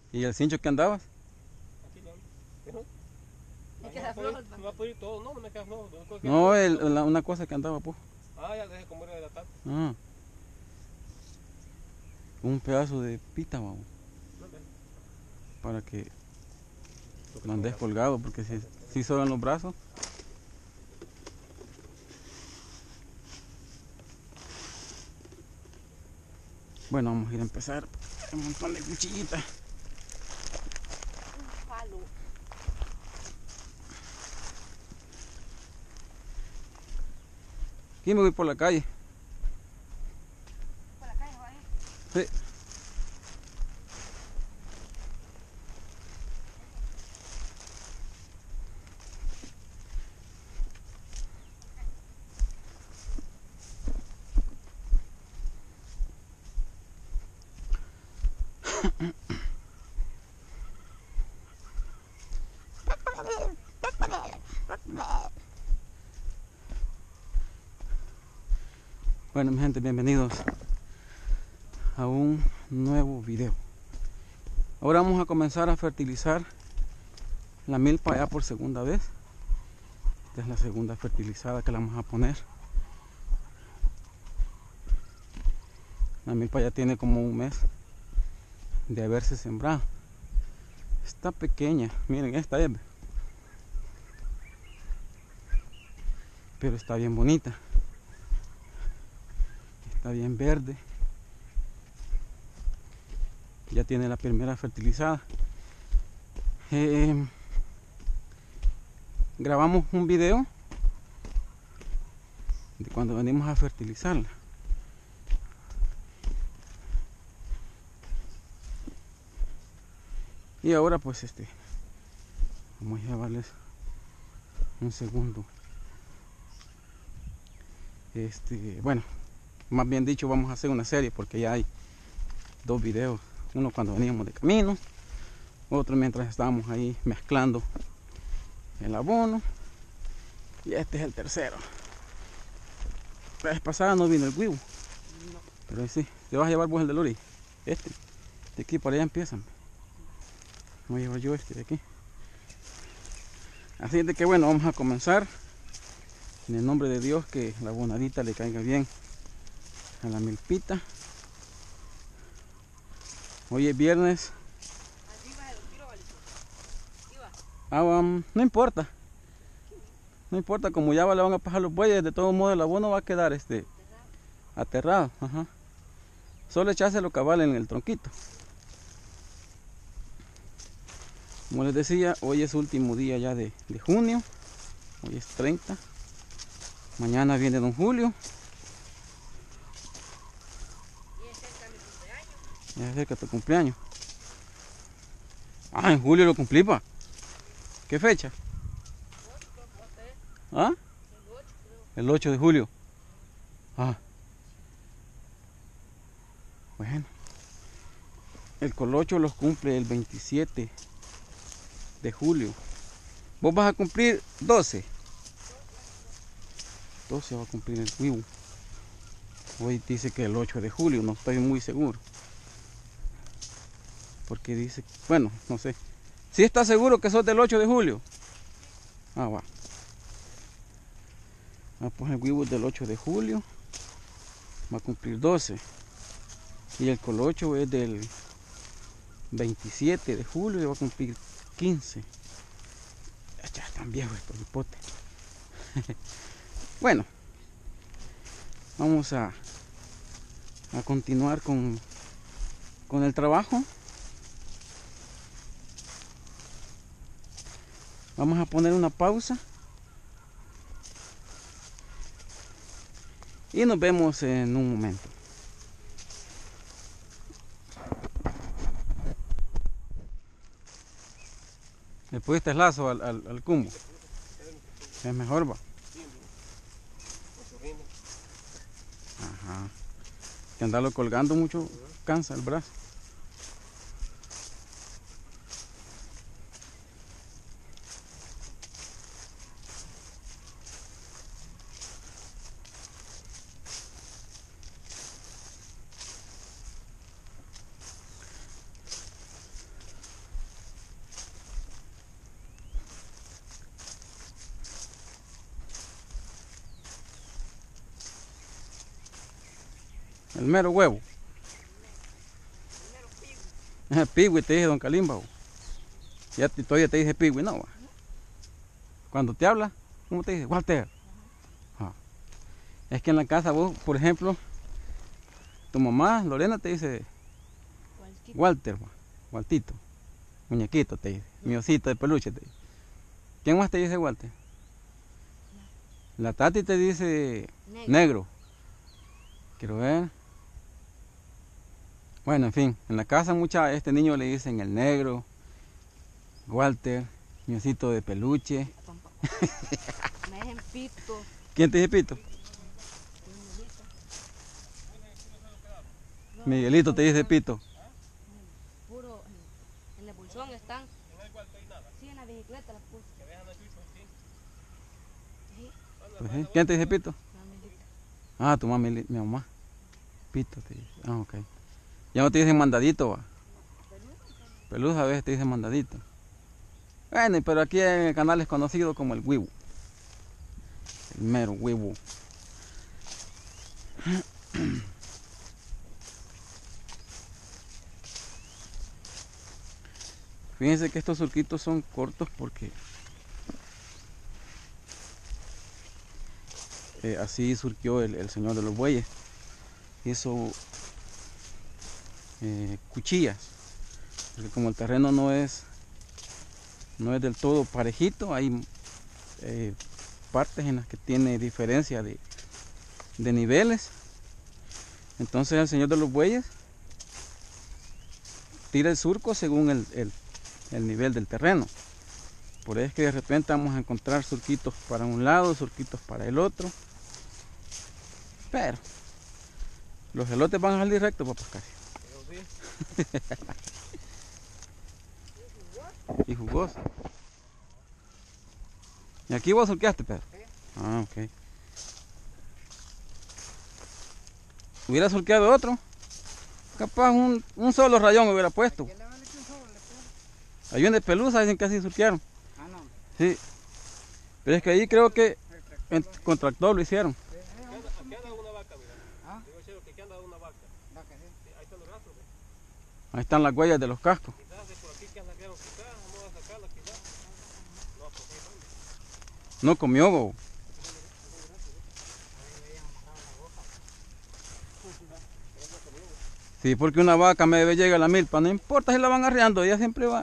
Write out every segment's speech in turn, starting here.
¿Y el cincho que andabas? Aquí ya. Pero, Me queda flojo. me va a pedir todo, no me queda flojo. No, una cosa que andaba, pues. Ah, ya dejé como era de la tarde. Ah, un pedazo de pita, vamos, No, ve, para que lo que lo andes tengo. colgado, porque si solo en los brazos. Bueno, vamos a ir a empezar. Un montón de cuchillitas. Un palo. Aquí me voy por la calle. Por la calle, vaya. Sí. Bueno, mi gente, bienvenidos a un nuevo video. Ahora vamos a comenzar a fertilizar la milpa ya por segunda vez. Esta es la segunda fertilizada que la vamos a poner. La milpa ya tiene como un mes de haberse sembrado. Está pequeña, miren, esta es, pero está bien bonita. Está bien verde. Ya tiene la primera fertilizada. Grabamos un video de cuando venimos a fertilizarla. Y ahora pues vamos a llevarles un segundo. Bueno, más bien dicho, vamos a hacer una serie porque ya hay dos videos. Uno cuando veníamos de camino, otro mientras estábamos ahí mezclando el abono, y este es el tercero. La vez pasada no vino el huevo, pero sí, te vas a llevar vos el de Lori. De aquí para allá empiezan. Voy a llevar yo de aquí. Así de que bueno, vamos a comenzar. En el nombre de Dios, que la bonadita le caiga bien a la milpita. Hoy es viernes. No importa. No importa, como ya le van a pasar los bueyes, de todos modos el abono va a quedar aterrado. Ajá. Solo echárselo cabal en el tronquito. Como les decía, hoy es último día ya de junio. Hoy es 30. Mañana viene don Julio. Ya es cerca tu cumpleaños. Ah, en julio lo cumplí, pa. ¿Qué fecha? ¿Ah? El 8 de julio. Ah. Bueno. El colocho los cumple el 27 de julio. Vos vas a cumplir 12. 12 va a cumplir el Wibu. Hoy dice que el 8 de julio, no estoy muy seguro. Porque dice, bueno, no sé. ¿Sí estás seguro que sos del 8 de julio? Ah, va. Ah, pues el Wibu es del 8 de julio. Va a cumplir 12. Y el colocho es del 27 de julio y va a cumplir 15. Ya están viejos estos hipotes. Bueno, vamos a continuar con el trabajo. Vamos a poner una pausa y nos vemos en un momento. Le pusiste lazo al cumbo. Es mejor, va. Ajá. Que andarlo colgando mucho cansa el brazo. El mero huevo. Pigüi te dije don Kalimba. Todavía te dice pigüi, no. Cuando te habla, ¿cómo te dice? Walter. Es que en la casa vos, por ejemplo, tu mamá, Lorena, te dice Walter, Waltito, muñequito te dice, mi osito de peluche te dice. ¿Quién más te dice Walter? La Tati te dice negro. Quiero ver. Bueno, en fin, en la casa a este niño le dicen el negro, Walter, mi osito de peluche. Me dicen Pito. ¿Quién te dice Pito? Miguelito te dice Pito. Puro, en el bolsón están. ¿En el cuarto hay nada? Sí, en la bicicleta las puse. Que dejan los chuchos aquí. Sí, Pues sí. ¿Quién te dice Pito? la amiguita. Ah, tu mamá, mi mamá. Pito te dice. Ah, ok. Ya no te dicen mandadito, va. Pelusa a veces te dicen mandadito. Bueno, pero aquí en el canal es conocido como el huevo. El mero huevo. Fíjense que estos surquitos son cortos porque así surquió el señor de los bueyes. Hizo cuchillas, porque como el terreno no es del todo parejito, hay partes en las que tiene diferencia de niveles. Entonces el señor de los bueyes tira el surco según el nivel del terreno. Por eso es que de repente vamos a encontrar surquitos para un lado, surquitos para el otro. Pero los elotes van a salir rectos, papás, casi. Eso sí. Y jugoso. ¿Y aquí vos surqueaste, Pedro? Sí. Ah, ok. Hubiera surqueado otro. Capaz un solo rayón hubiera puesto. ¿Quién le vale que un solo le pone? Hay un de Pelusa, dicen que así surquearon. Ah, no. Sí. Pero es que ahí creo que El tractor con tractor lo hicieron. Aquí anda una vaca, mira. ¿Ah? Digo, Chelo, que aquí anda una vaca. va que sí. Sí, ahí están los rastros, ¿ves? Ahí están las huellas de los cascos. Quizás de por aquí que la quedaron quizás, vamos a sacarla quizás. No, pues ahí van. No comió, bo. Sí, porque una vaca me debe llegar a la milpa, no importa si la van arreando, ella siempre va.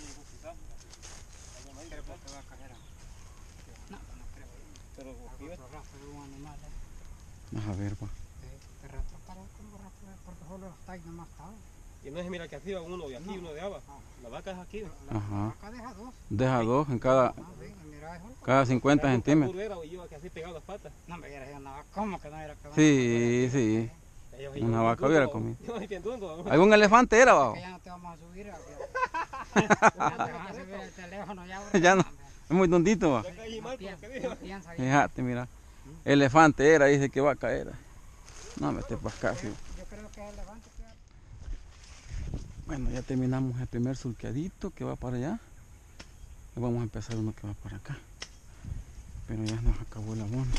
Pero porque va a caer. No, no creo. Pero Algo otro rastro de un animal. A ver, va. Que rastro para como rastro porque solo está ahí nomás estaba. y no es mira que aquí va uno de aquí, uno de abajo. La vaca es aquí. La Ajá. vaca deja dos. Deja dos en cada, Ah, sí, mira eso. cada 50 centímetros. Y yo aquí así pegado las patas. No me hubiera sido una vaca. ¿Cómo que no era que Sí, sí. Ellos- Una yo- vaca yo- hubiera yo- comido. Yo no entiendo. Algún elefante era, va. Que ya no te vamos a subir. Ya te vas a subir el teléfono ya. Ya no. Es muy tontito, va. Ya caí mal por lo que No dijo. piensa. Fíjate, mira. Elefante era, dice que vaca era. No, me estés para acá, sí. Yo creo que es elefante. Bueno, ya terminamos el primer surqueadito que va para allá. Y vamos a empezar uno que va para acá. Pero ya nos acabó el abono.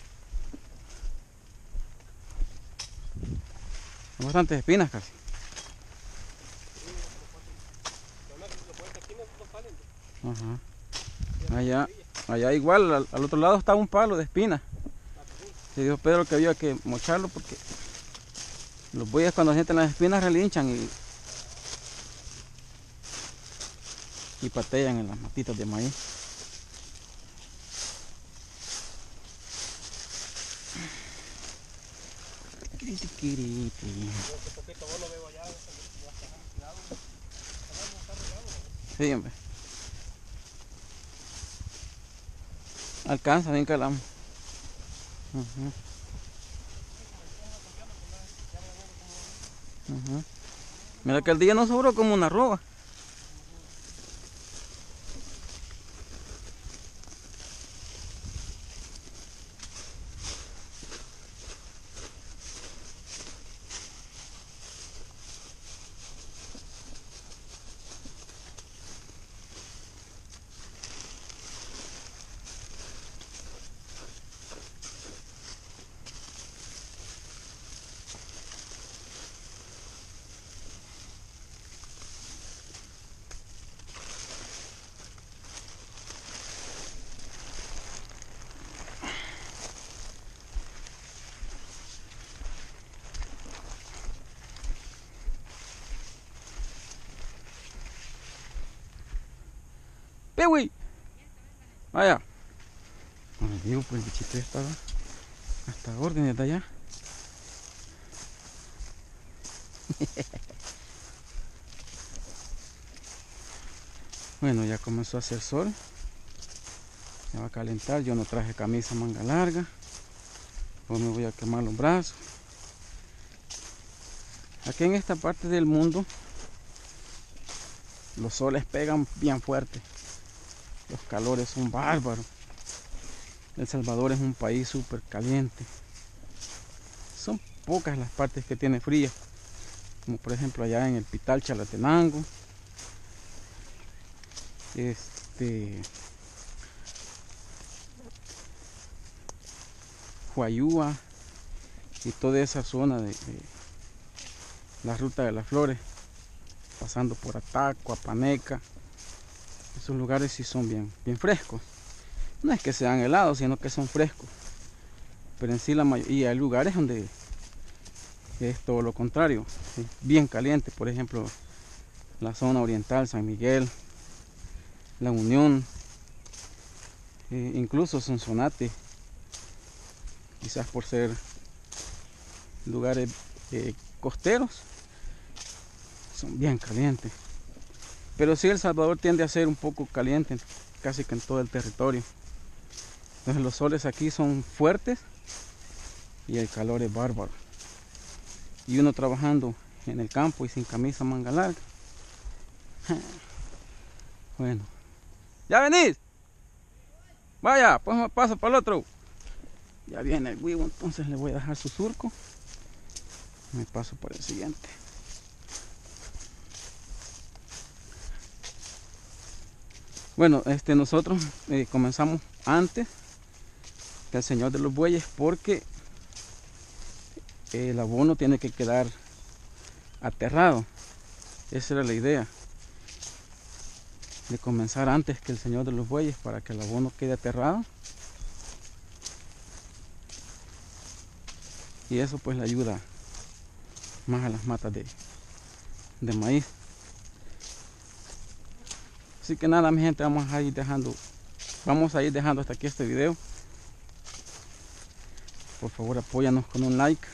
Hay bastantes espinas casi. Ajá. Allá igual, al otro lado está un palo de espina. Se dijo Pedro que había que mocharlo porque los bueyes cuando sienten las espinas relinchan y patean en las matitas de maíz. Kiriti, kiriti. Sí, hombre. Alcanza bien calamo. Ujú. Ujú. Mira que el día no sobró como una roba. Güey. Vaya. No le digo, pues el bichito ya estaba hasta órdenes de allá. Bueno, ya comenzó a hacer sol. Ya va a calentar. Yo no traje camisa manga larga. Hoy me voy a quemar los brazos. Aquí en esta parte del mundo los soles pegan bien fuerte. Los calores son bárbaros. El Salvador es un país súper caliente. Son pocas las partes que tiene frío, como por ejemplo allá en el Pital, Chalatenango, Huayúa y toda esa zona de la Ruta de las Flores, pasando por Ataco, Apaneca. Esos lugares sí son bien frescos. No es que sean helados, sino que son frescos. Pero en sí la mayoría hay lugares donde es todo lo contrario, ¿sí? Bien caliente. Por ejemplo, la zona oriental, San Miguel, La Unión, incluso Sonsonate, quizás por ser lugares costeros, son bien calientes. Pero sí, El Salvador tiende a ser un poco caliente, casi que en todo el territorio. Entonces los soles aquí son fuertes y el calor es bárbaro. Y uno trabajando en el campo y sin camisa manga larga. Bueno. ¿Ya venís? Vaya, pues me paso para el otro. Ya viene el huevo, entonces le voy a dejar su surco. Me paso por el siguiente. Bueno, nosotros comenzamos antes que el Señor de los Bueyes, porque el abono tiene que quedar aterrado. Esa era la idea, de comenzar antes que el Señor de los Bueyes, para que el abono quede aterrado, y eso pues le ayuda más a las matas de maíz. Así que nada, mi gente, vamos a ir dejando hasta aquí este video. Por favor, apóyanos con un like.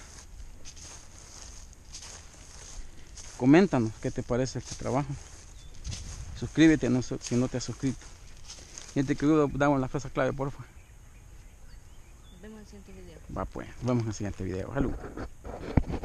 Coméntanos qué te parece este trabajo. Suscríbete si no te has suscrito. Gente querido, damos la frase clave, porfa. Nos vemos en el siguiente video. Va pues, nos vemos en el siguiente video. Salud.